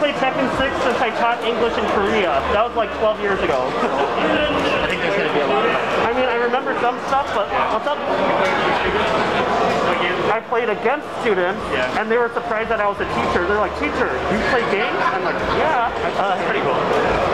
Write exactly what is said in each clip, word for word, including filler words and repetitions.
played Tekken six since I taught English in Korea. That was like twelve years ago. I think there's going to be a lot of fun. I mean, I remember some stuff, but what's up? I played against students, yeah. and they were surprised that I was a teacher. They're like, teacher, you play games? I'm like, yeah. Uh, that's pretty cool.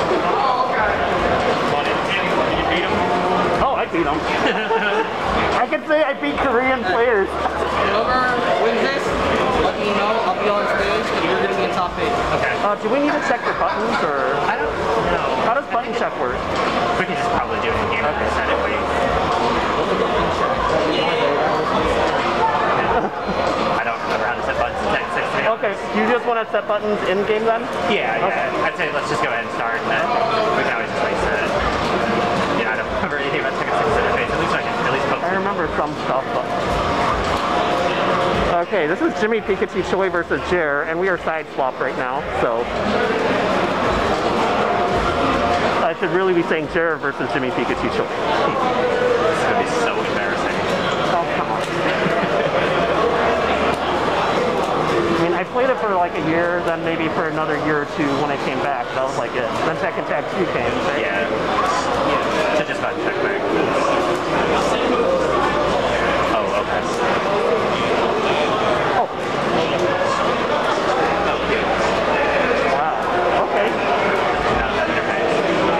Did you beat him? Oh, I beat them. I can say I beat Korean players. Whoever wins this, let me know. I'll be on stage, and you're going to be in top eight. Okay. Uh, do we need to check your buttons, or? I don't know. How does button check work? We can just probably do it in game. Okay. Set it wait. I don't remember how to set buttons in Tekken six. Okay, you just want to set buttons in game then? Yeah, yeah. Okay. I'd say let's just go ahead and start, and then we can always just like set it. Yeah, I don't remember anything about Tekken six interface. At least I can at least poke. I remember some stuff, but. Okay, this is Jimmy Pikachu Choi versus Jer, and we are side swap right now, so. I should really be saying Jer versus Jimmy Pikachu Choi. This is gonna be so embarrassing. Oh, come on. I mean, I played it for like a year, then maybe for another year or two when I came back. That was like it. Then Tekken Tag two came, right? Yeah. Yeah. So just about check back. Oh, okay. Oh. Wow. Okay. Not that interface.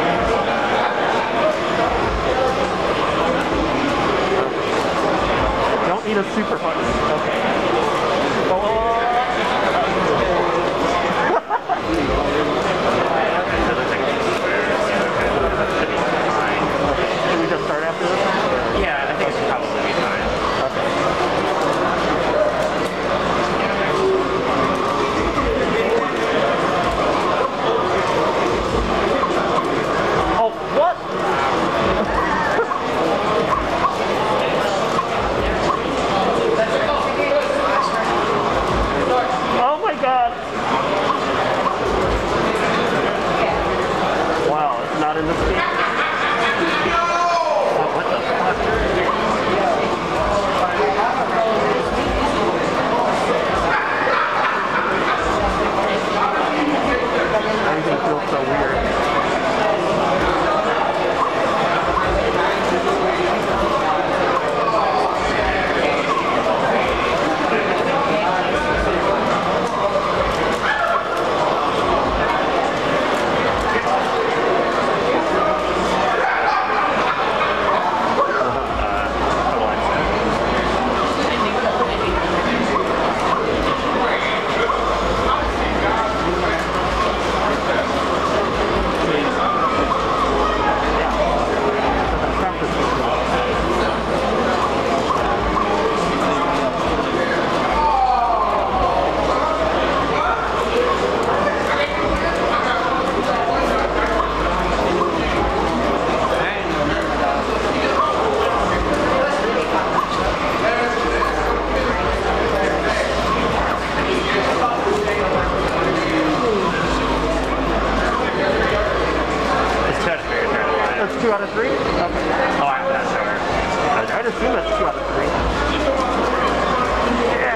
Don't need a super button. Okay. Oh. Can we just start after this? Yeah, I think it should probably be fine. Okay. Oh, what? Oh my god. Wow, it's not in this game. Oh, what the fuck? Everything feels so weird. That's two out of three? Okay. Oh, I'm not sure. I'd assume that's two out of three. Yeah.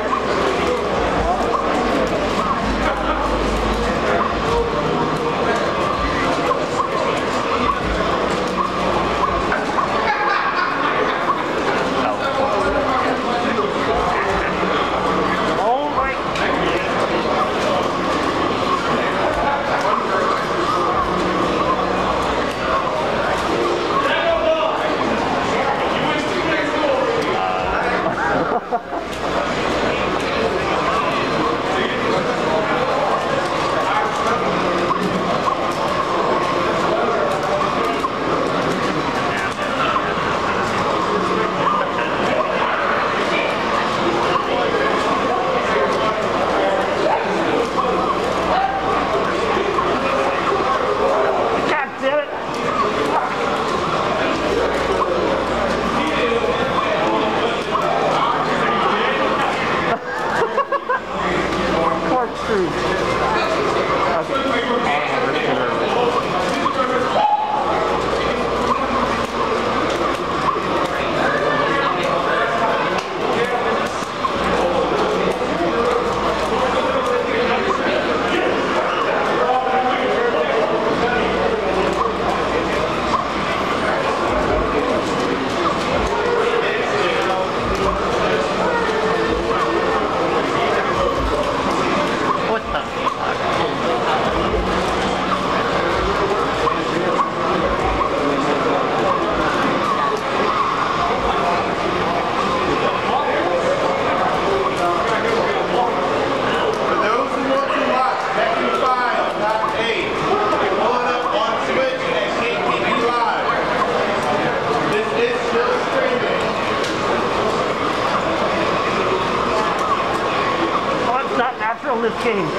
Oh my. this game.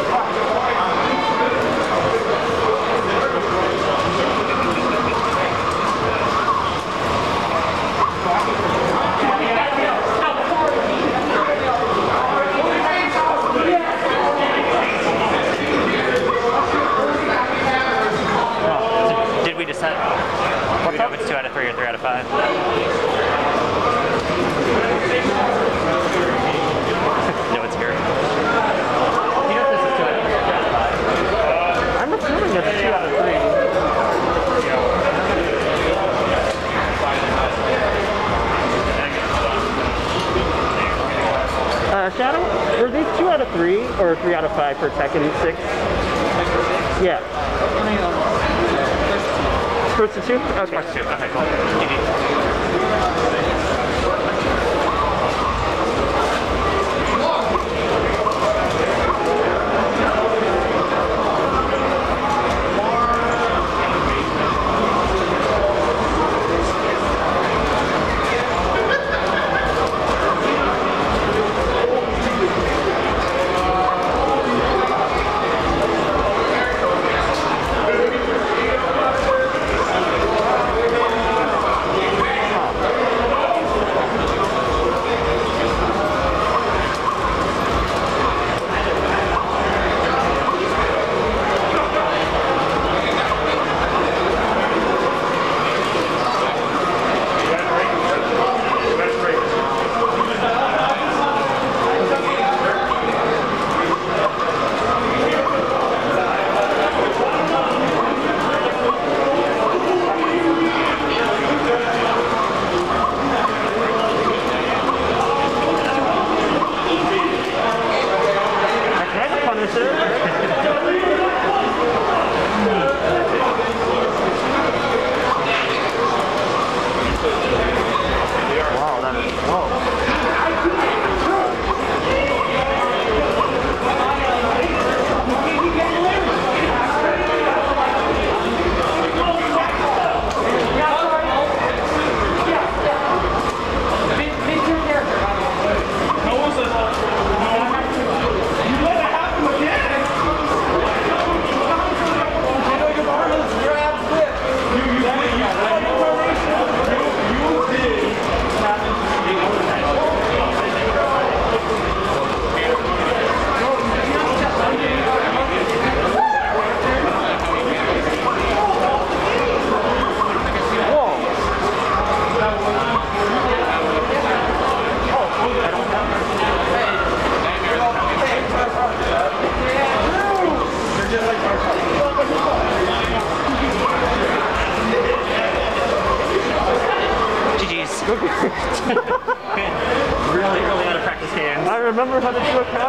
Did we decide? Do we know if it's two out of three or three out of five? No, it's here. You know if this is two out of three or three out of five? I'm assuming it's a two out of three. Uh, Shadow, were these two out of three or three out of five for Tekken six? Yeah. First to two? Okay. First two. Okay, cool. G G. Wow, that is whoa. Really, really out of practice games. I remember how to do a